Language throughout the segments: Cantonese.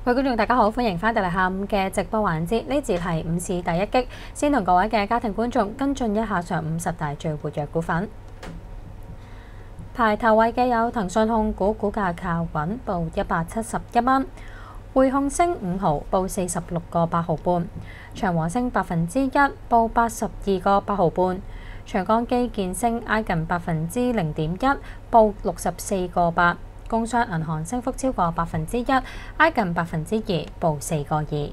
各位觀眾，大家好，歡迎翻到嚟下午嘅直播環節。呢節係午市第一擊，先同各位嘅家庭觀眾跟進一下上午十大最活躍股份。排頭位嘅有騰訊控股，股價靠穩，報171蚊；匯控升5毫，報46個8毫半；長和升1%，報82個8毫半；長江基建升挨近0.1%，報64個8。工商銀行升幅超過1%，挨近2%，報4個2。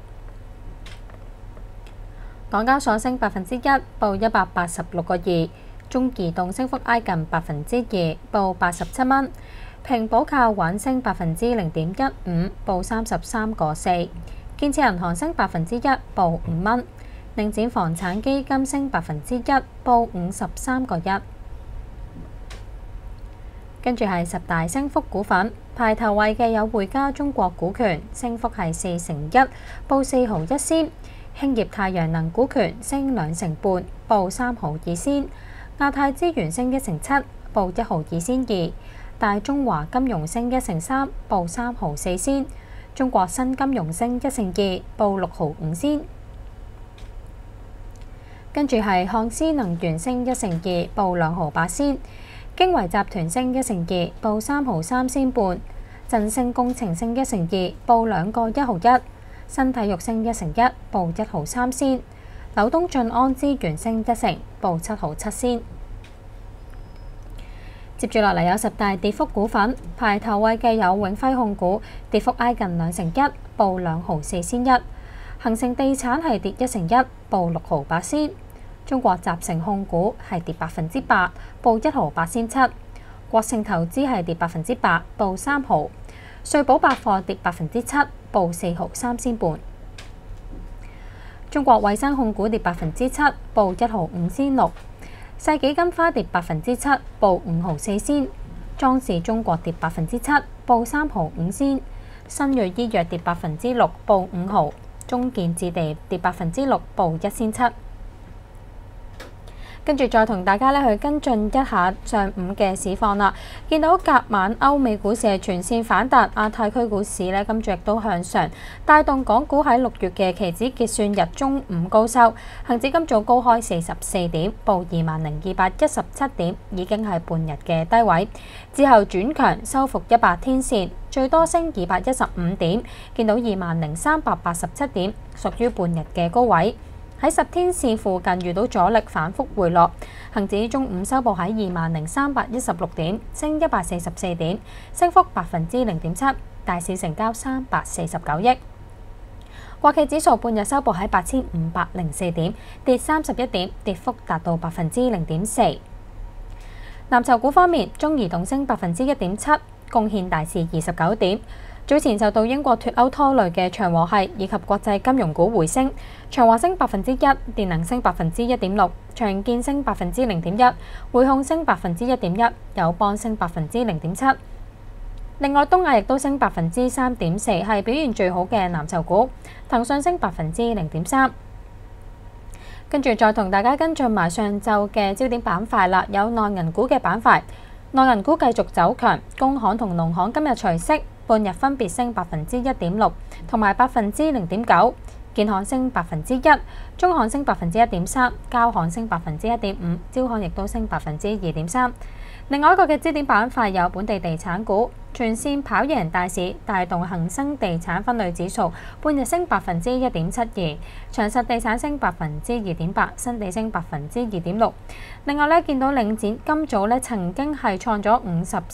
港交所升1%，報186個2。中移動升幅挨近2%，報87蚊。平保靠穩升0.15%，報33個4。建設銀行升1%，報5蚊。領展房產基金升1%，報53個1。跟住係十大升幅股份，排頭位嘅有匯嘉中國股權，升幅係41%，報4毫1仙；興業太陽能股權升2成半，報3毫2仙；亞太資源升1成7，報1毫2仙2；大中華金融升1成3，報3毫4仙；中國新金融升1成2，報6毫5仙。跟住係漢斯能源升1成2，報2毫8仙。經緯集團升1成2，報3毫3仙半；振興工程升1成2，報2個1毫1；新體育升1成1，報1毫3仙；紐東晉安資源升1成，報7毫7仙。接住落嚟有十大跌幅股份，排頭位嘅有永輝控股，跌幅挨近2成1，報2毫4仙1；恒盛地產係跌1成1，報6毫8仙。中國集成控股係跌8%，報1毫8仙7；國盛投資係跌8%，報3毫；瑞寶百貨跌7%，報4毫3仙半；中國衛生控股跌7%，報1毫5仙6；世紀金花跌7%，報5毫4仙；莊士中國跌7%，報3毫5仙；新銳醫藥跌6%，報5毫；中建置地跌6%，報1仙7。跟住再同大家去跟進一下上午嘅市況啦。見到隔晚歐美股市係全線反彈，亞太區股市呢今朝亦都向上，帶動港股喺6月嘅期指結算日中午高收，恒指今早高開44點，報20,217點，已經係半日嘅低位。之後轉強，收復100天線，最多升215點，見到20,387點，屬於半日嘅高位。喺10天線附近遇到阻力，反覆回落。恒指中午收報喺20,316點，升144點，升幅0.7%。大市成交349億。國企指數半日收報喺8,504點，跌31點，跌幅達到0.4%。藍籌股方面，中移動升1.7%，貢獻大市29點。早前受到英國脫歐拖累嘅長和系以及國際金融股回升，長和升1%，電能升1.6%，長建升0.1%，匯控升1.1%，友邦升0.7%。另外，東亞亦都升3.4%，係表現最好嘅藍籌股。騰訊升0.3%。跟住再同大家跟進埋上晝嘅焦點板塊啦，有內銀股嘅板塊，內銀股繼續走強，工行同農行今日除息。半日分別升1.6%同埋0.9%，建行升1%，中行升1.3%，交行升1.5%，招行亦都升2.3%。另外一個嘅焦點板塊有本地地產股，全線跑贏大市，帶動恒生地產分類指數半日升1.72%，長實地產升2.8%，新地升2.6%。另外見到領展今早曾經係創咗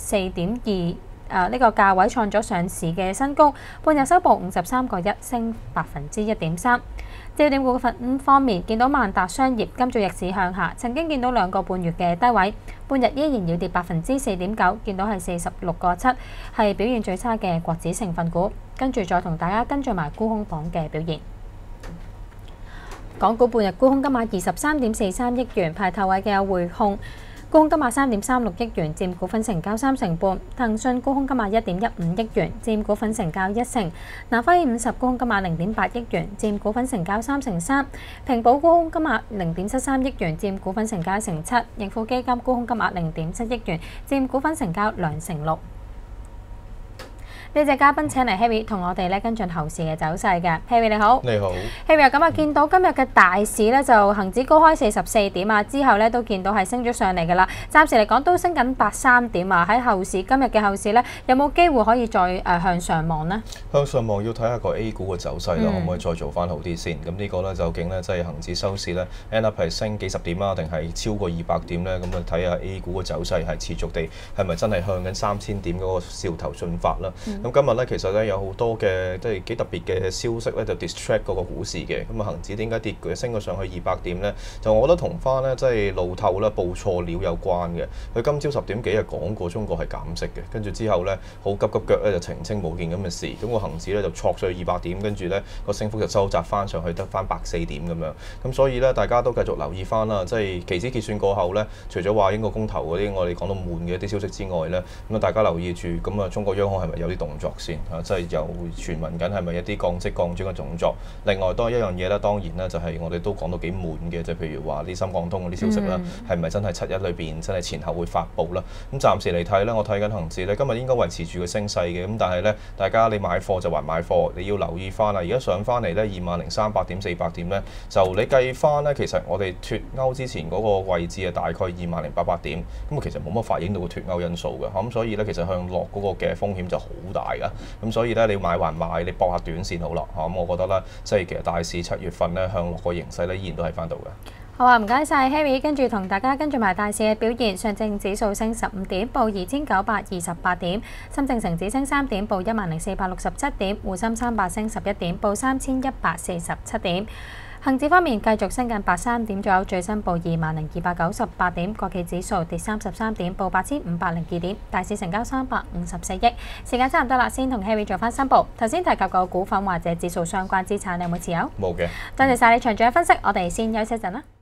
54.2。呢個價位創咗上市嘅新高，半日收報53個1，升1.3%。焦點股份方面，見到萬達商業今早逆市向下，曾經見到2個半月嘅低位，半日依然要跌4.9%，見到係46個7，係表現最差嘅國指成分股。跟住再同大家跟進埋沽空榜嘅表現。港股半日沽空金額23.43億元，排頭位嘅有匯控。沽空金額3.36億元，佔股份成交3成半；騰訊沽空金額1.15億元，佔股份成交1成；南方50沽空金額0.8億元，佔股份成交3成3；平保沽空金額0.73億元，佔股份成交1成7；盈富基金沽空金額0.7億元，佔股份成交2成6。 呢隻嘉賓請嚟 Harry 同我哋咧跟進後市嘅走勢嘅。Harry 你好， 你好 Harry 咁啊，見到今日嘅大市咧就恆指高開44點啊，之後咧都見到係升咗上嚟㗎啦。暫時嚟講都升緊83點啊。喺後市今日嘅後市咧，有冇機會可以再向上望呢？ 向上望要睇下個 A 股嘅走勢啦，可唔可以再做翻好啲先？咁呢個咧究竟咧即係恆指收市咧 end up 係升幾十點啊，定係超過200點咧？咁啊睇下 A 股嘅走勢係持續地係咪真係向緊3000點嗰個兆頭進發啦？咁今日咧其實咧有好多嘅即係幾特別嘅消息咧，就 distract 嗰個股市嘅。咁啊恆指點解跌佢升咗上去200點咧？就我覺得同翻咧即係路透咧報錯料有關嘅。佢今朝10點幾日講過中國係減息嘅，跟住之後咧好急急腳咧就澄清冇件咁嘅事。咁個恆指咧就挫上去200點，跟住咧個升幅就收窄翻上去得翻104點咁樣。咁所以咧大家都繼續留意翻啦，即係期指結算過後咧，除咗話英國公投嗰啲我哋講到悶嘅一啲消息之外咧，咁啊大家留意住咁啊中國央行係咪有啲動作先啊？即係有傳聞緊係咪一啲降息降準嘅動作？另外多一樣嘢咧，當然咧就係我哋都講到幾悶嘅，就譬如話啲深港通嗰啲消息啦，係咪真係7/1裏邊真係前後會發布啦？咁暫時嚟睇咧，我睇緊恆指咧，今日應該維持住個升勢嘅。咁但係咧，大家你買貨就還買貨，你要留意翻啦。而家上翻嚟咧20,300點、400點咧，就你計翻咧，其實我哋脫歐之前嗰個位置係大概20,800點，咁啊其實冇乜反映到個脫歐因素嘅。咁所以咧，其實向落嗰個嘅風險就好大噶。咁所以咧，你買還買，你搏下短線好啦。咁我覺得咧，即係其實大市7月份咧向落個形勢咧，依然都係翻到嘅。 好啊，唔該晒 Harry， 跟住同大家跟住埋大市嘅表現。上證指數升15點，報2928點；深證成指升3點，報10,467點；滬深300升11點，報3147點。恒指方面繼續升近83點左右，最新報20,298點。國企指數跌33點，報8,502點。大市成交354億。時間差唔多啦，先同 Harry 做翻申報。頭先提及個股份或者指數相關資產，你有冇持有？ 冇嘅。 多謝晒你詳盡嘅分析，我哋先休息一陣啦。